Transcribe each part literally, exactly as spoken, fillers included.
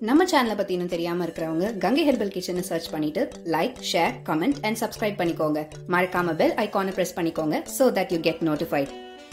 நம்ம சேனலை பத்தி இன்னும் தெரியாம இருக்கிறவங்க கங்கை ஹெர்பல் கிச்சனை சர்ச் பண்ணிட்டு like, share, comment and subscribe பண்ணிக்கோங்க. மறக்காம பெல் ஐகானை பிரஸ் பண்ணிக்கோங்க so that you get notified.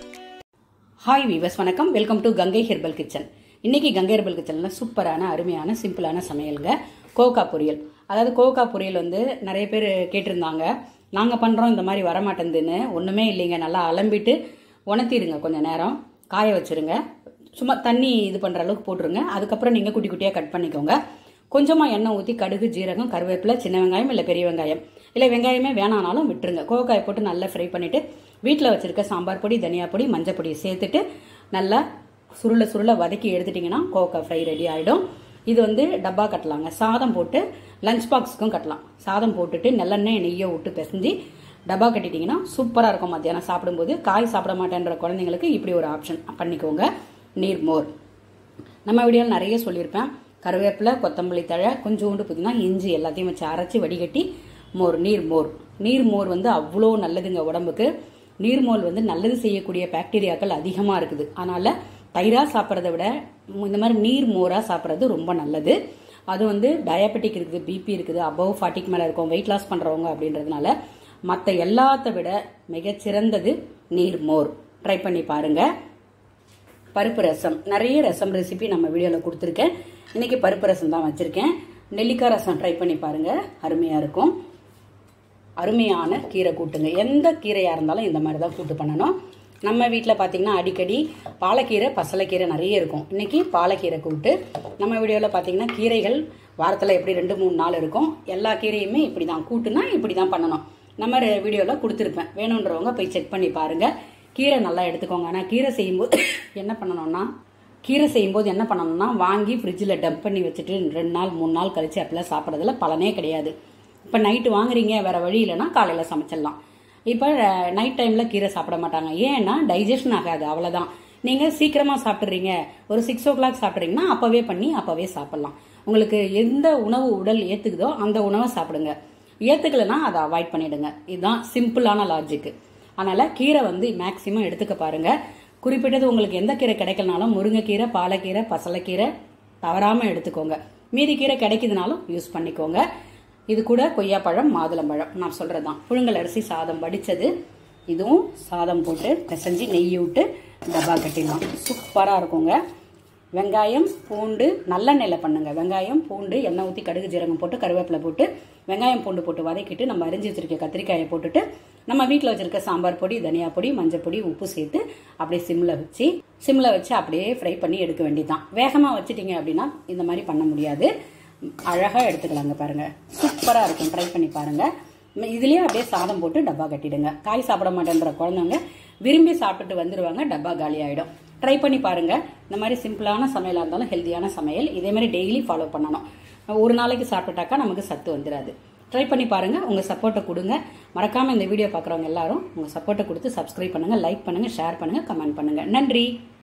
Hi viewers, வணக்கம். Welcome to Gangai herbal kitchen. இன்னைக்கு கங்கை ஹெர்பல் கிச்சனில் சூப்பரான அருமையான சிம்பிளான சமையலுங்க, கோவக்கா பொரியல். அதாவது கோவக்கா பொரியல் வந்து நிறைய பேர் கேட்டிருந்தாங்க. நாங்கள் பண்ணுறோம், இந்த மாதிரி வரமாட்டேங்குதுன்னு. ஒன்றுமே இல்லைங்க, நல்லா அலம்பிட்டு உணர்த்திடுங்க, கொஞ்சம் நேரம் காய வச்சுருங்க. சும்மா தண்ணி இது பண்ணுற அளவுக்கு போட்டுருங்க. அதுக்கப்புறம் நீங்கள் குட்டி குட்டியாக கட் பண்ணிக்கோங்க. கொஞ்சமாக எண்ணெய் ஊற்றி கடுகு, ஜீரகம், கருவேப்பிலை, சின்ன வெங்காயம் இல்லை பெரிய வெங்காயம் இல்லை வெங்காயமே வேணானாலும் விட்டுருங்க. கோவக்காயை போட்டு நல்லா ஃப்ரை பண்ணிவிட்டு வீட்டில் வச்சுருக்க சாம்பார் பொடி, தனியா பொடி, மஞ்சள் பொடி சேர்த்துட்டு நல்லா சுருளை சுருளை வதக்கி எடுத்துட்டிங்கன்னா கோவக்காய் ஃப்ரை ரெடி ஆகிடும். இது வந்து டப்பா கட்டலாங்க. சாதம் போட்டு லஞ்ச் பாக்ஸுக்கும் கட்டலாம். சாதம் போட்டுட்டு நல்லெண்ணெய் நெய்யை விட்டு பிசைஞ்சு டப்பா கட்டிட்டிங்கன்னா சூப்பராக இருக்கும். மத்தியானம் சாப்பிடும்போது காய் சாப்பிட மாட்டேன்ற குழந்தைங்களுக்கு இப்படி ஒரு ஆப்ஷன் பண்ணிக்கோங்க. நீர்மோர் நம்ம வீடியோவில் நிறைய சொல்லியிருப்பேன். கருவேப்பிலை, கொத்தமல்லி தழை, கொஞ்சோண்டு புதினா, இஞ்சி எல்லாத்தையும் வச்சு அரைச்சி வடிகட்டி மோர், நீர்மோர். நீர்மோர் வந்து அவ்வளோ நல்லதுங்க உடம்புக்கு. நீர்மோர் வந்து நல்லது செய்யக்கூடிய பாக்டீரியாக்கள் அதிகமாக இருக்குது. அதனால் தயிராக சாப்பிட்றத விட இந்த மாதிரி நீர் மோராக சாப்பிட்றது ரொம்ப நல்லது. அது வந்து டயபெட்டிக் இருக்குது, பிபி இருக்குது, அபவ் ஃபார்ட்டிக்கு மேலே இருக்கும், வெயிட் லாஸ் பண்ணுறவங்க அப்படின்றதுனால மற்ற எல்லாத்த விட மிகச்சிறந்தது நீர்மோர். ட்ரை பண்ணி பாருங்கள். பருப்பு ரசம், நிறைய ரசம் ரெசிபி நம்ம வீடியோவில் கொடுத்துருக்கேன். இன்னைக்கு பருப்பு ரசம் தான் வச்சுருக்கேன். நெல்லிக்காய் ரசம் ட்ரை பண்ணி பாருங்கள், அருமையாக இருக்கும். அருமையான கீரை கூட்டுங்க. எந்த கீரையாக இருந்தாலும் இந்த மாதிரி தான் கூட்டு பண்ணணும். நம்ம வீட்டில் பார்த்தீங்கன்னா அடிக்கடி பாலக்கீரை, பசலைக்கீரை நிறைய இருக்கும். இன்னைக்கு பாலக்கீரை கூட்டு. நம்ம வீடியோவில் பார்த்தீங்கன்னா கீரைகள் வாரத்தில் எப்படி ரெண்டு மூணு நாள் இருக்கும். எல்லா கீரையுமே இப்படி தான் கூட்டுனா இப்படி தான் பண்ணணும். நம்ம வீடியோவில் கொடுத்துருப்பேன், வேணுன்றவங்க போய் செக் பண்ணி பாருங்கள். கீரை நல்லா எடுத்துக்கோங்க. ஆனால் கீரை செய்யும்போது என்ன பண்ணணும்னா கீரை செய்யும்போது என்ன பண்ணணும்னா வாங்கி ஃப்ரிட்ஜில் டம்ப் பண்ணி வச்சுட்டு ரெண்டு நாள் மூணு நாள் கழிச்சு அப்படிலாம் சாப்பிட்றதுல பலனே கிடையாது. இப்போ நைட்டு வாங்குறீங்க, வேற வழி இல்லைன்னா காலையில் சமைச்சிடலாம். இப்போ நைட் டைமில் கீரை சாப்பிட மாட்டாங்க. ஏன்னா டைஜஷன் ஆகாது, அவ்வளோதான். நீங்கள் சீக்கிரமாக சாப்பிட்றீங்க, ஒரு சிக்ஸ் ஓ கிளாக் சாப்பிட்றீங்கன்னா அப்போவே பண்ணி அப்போவே சாப்பிட்லாம். உங்களுக்கு எந்த உணவு உடல் ஏற்றுக்குதோ அந்த உணவை சாப்பிடுங்க. ஏற்றுக்கலைன்னா அதை அவாய்ட் பண்ணிடுங்க. இதுதான் சிம்பிளான லாஜிக்கு. அதனால் கீரை வந்து மேக்சிமம் எடுத்துக்க பாருங்க. குறிப்பிட்டது உங்களுக்கு எந்த கீரை கிடைக்கலனாலும் முருங்கைக்கீரை, பாலக்கீரை, பசலைக்கீரை தவறாமல் எடுத்துக்கோங்க. மீதி கீரை கிடைக்குதுனாலும் யூஸ் பண்ணிக்கோங்க. இது கூட கொய்யாப்பழம், மாதுளம்பழம் நான் சொல்கிறது தான். புழுங்கல் அரிசி சாதம் வடித்தது. இதுவும் சாதம் போட்டு பிசைஞ்சு நெய் விட்டு டப்பா கட்டிடலாம். சூப்பராக இருக்குங்க. வெங்காயம், பூண்டு நல்லெண்ணெயில் பண்ணுங்க. வெங்காயம், பூண்டு, எண்ணெய் ஊற்றி கடுகு, ஜீரகம் போட்டு கருவேப்பிலை போட்டு வெங்காயம் பூண்டு போட்டு வதக்கிட்டு நம்ம அரிஞ்சு வச்சிருக்க கத்திரிக்காயை போட்டுட்டு நம்ம வீட்டில் வச்சிருக்க சாம்பார் பொடி, தனியா பொடி, மஞ்சள் பொடி, உப்பு சேர்த்து அப்படியே சிம்மில் வச்சு சிம்மில் வச்சு அப்படியே ஃப்ரை பண்ணி எடுக்க வேண்டியதுதான். வேகமாக வச்சுட்டீங்க அப்படின்னா இந்த மாதிரி பண்ண முடியாது. அழகாக எடுத்துக்கலாங்க. பாருங்க, சூப்பராக இருக்கும். ட்ரை பண்ணி பாருங்க. இதுலேயே அப்படியே சாதம் போட்டு டப்பா கட்டிடுங்க. காய் சாப்பிட மாட்டேன்ற குழந்தைங்க விரும்பி சாப்பிட்டுட்டு வந்துடுவாங்க, டப்பா காலி ஆகிடும். ட்ரை பண்ணி பாருங்க. இந்த மாதிரி சிம்பிளான சமையலாக இருந்தாலும் ஹெல்த்தியான சமையல் இதே மாதிரி டெய்லி ஃபாலோ பண்ணணும். ஒரு நாளைக்கு சாப்பிட்டுட்டாக்கா நமக்கு சத்து வந்துடாது. ட்ரை பண்ணி பாருங்க. உங்க சப்போர்ட்டை கொடுங்க. மறக்காம இந்த வீடியோ பார்க்குறவங்க எல்லாரும் உங்க சப்போர்ட்டை கொடுத்து சப்ஸ்கிரைப் பண்ணுங்க, லைக் பண்ணுங்க, ஷேர் பண்ணுங்க, கமெண்ட் பண்ணுங்க. நன்றி.